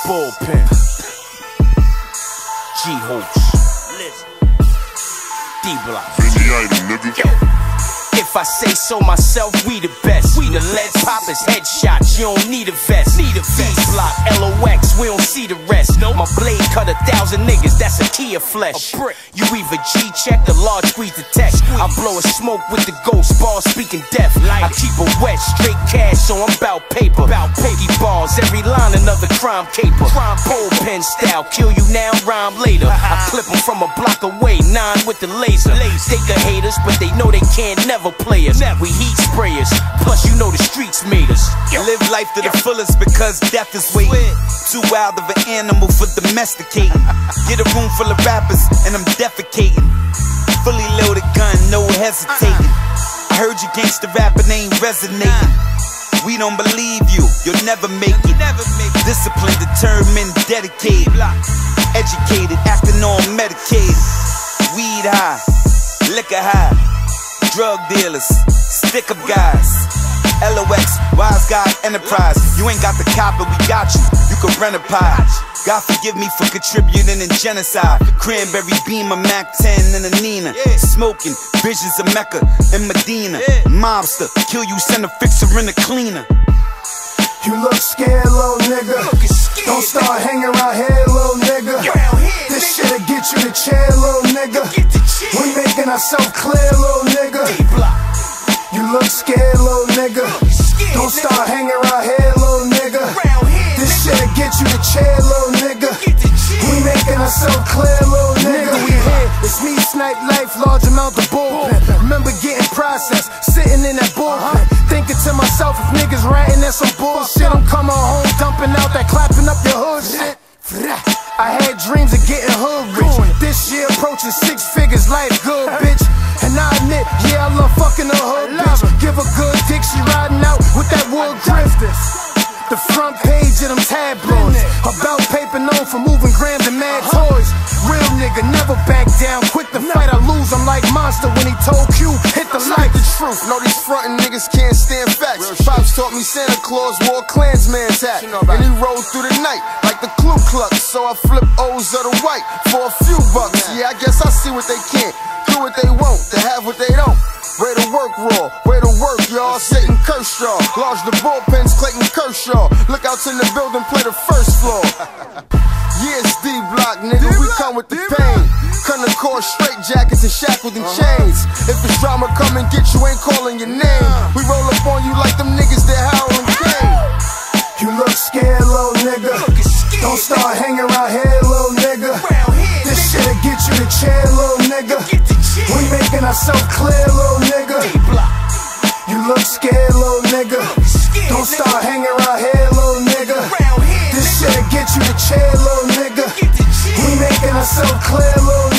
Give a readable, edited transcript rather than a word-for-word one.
Bullpen. G-Hoops. D-Block. If I say so myself, we the best. We the lead poppers, headshots, you don't need a vest. D-Block, LOX, we don't see the rest. My blade cut 1,000 niggas, that's a key of flesh. You either G-check or large squeeze the tech. I blow a smoke with the ghost ball speaking death. I keep it wet, straight cash, so I'm bout paper. Pokey balls, every line another crime caper. Bullpen style, kill you now, rhyme later. I clip them from a block away, 9 with the laser. They the haters, but they know they can't never play us. We heat sprayers, plus you know the streets made us. Live life to the fullest because death is waiting. Too wild of an animal for domesticating. Get a room full of rappers and I'm defecating. Fully loaded gun, no hesitating. I heard you gangsta rapping ain't resonating. We don't believe you, you'll never make it. Disciplined, determined, dedicated. Educated, acting on medicated. Weed high, liquor high. Drug dealers, stick up guys. LOX, Wise Guy Enterprise. You ain't got the copper, we got you. You can rent a pie. God forgive me for contributing in genocide. Cranberry Beamer, Mac 10 and a Nina. Smoking, visions of Mecca and Medina. Mobster, kill you, send a fixer and a cleaner. You look scared, little nigga. Don't start hanging around here, little nigga. This shit'll get you the chair, little nigga. We making ourselves clear, little nigga. You look scared, little nigga. Don't start hanging around here, little nigga. This shit'll get you the chair, little nigga. We making ourselves clear, little nigga. We here, it's me, Snipe Life, large amount of bullpen. Remember getting processed, sitting in that bullpen. Thinking to myself, if niggas ratting at some bullshit, I'm coming home, dumping out that clapping up your hood shit. I had dreams of getting hood rich. This year approaching 6 figures, life good, bitch. And I admit, yeah, I love fucking a hood bitch. Give a good dick, she riding out with that wood grip. The front page of them tabloids, about paper known for moving grams and mad toys. Real nigga, never back down, quick to fight or lose. I'm like Monster when he told Q, hit the light. The truth, know these frontin' niggas can't stand facts. Pops taught me Santa Claus wore a Klansman's hat, and he rode through the night like the Ku Klux. So I flip O's of the white for a few bucks. Yeah, I guess I see what they can't, do what they won't, to have what they don't. Way to work raw, way to work, y'all. Satan Kershaw, large the bullpens, Clayton Kershaw. Look out in the building, play the first floor. Yeah, it's D-Block, nigga, we come with the pain. Couldn't core straight jackets and shackled in chains. If it's drama, come and get you, ain't calling your name. We roll up on you like them niggas that Harold Kane. You look scared, little nigga. Don't start hanging around here, little nigga. This shit'll get you the chair, little nigga. We making ourselves clear, little nigga. You look scared, little nigga. Don't start hanging around here, little nigga. This shit'll get you the chair, little nigga. We making ourselves clear, little